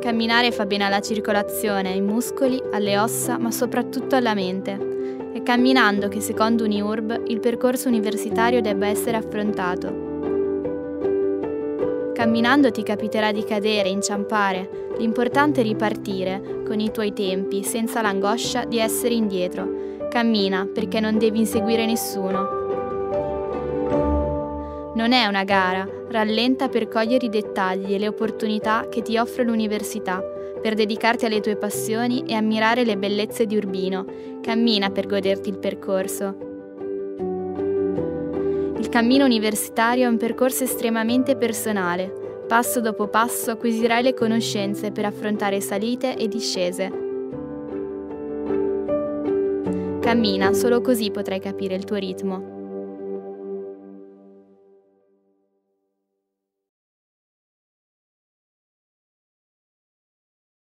Camminare fa bene alla circolazione, ai muscoli, alle ossa, ma soprattutto alla mente. È camminando che, secondo Uniurb, il percorso universitario debba essere affrontato. Camminando ti capiterà di cadere, inciampare. L'importante è ripartire, con i tuoi tempi, senza l'angoscia di essere indietro. Cammina, perché non devi inseguire nessuno. Non è una gara, rallenta per cogliere i dettagli e le opportunità che ti offre l'università, per dedicarti alle tue passioni e ammirare le bellezze di Urbino. Cammina per goderti il percorso. Il cammino universitario è un percorso estremamente personale. Passo dopo passo acquisirai le conoscenze per affrontare salite e discese. Cammina, solo così potrai capire il tuo ritmo.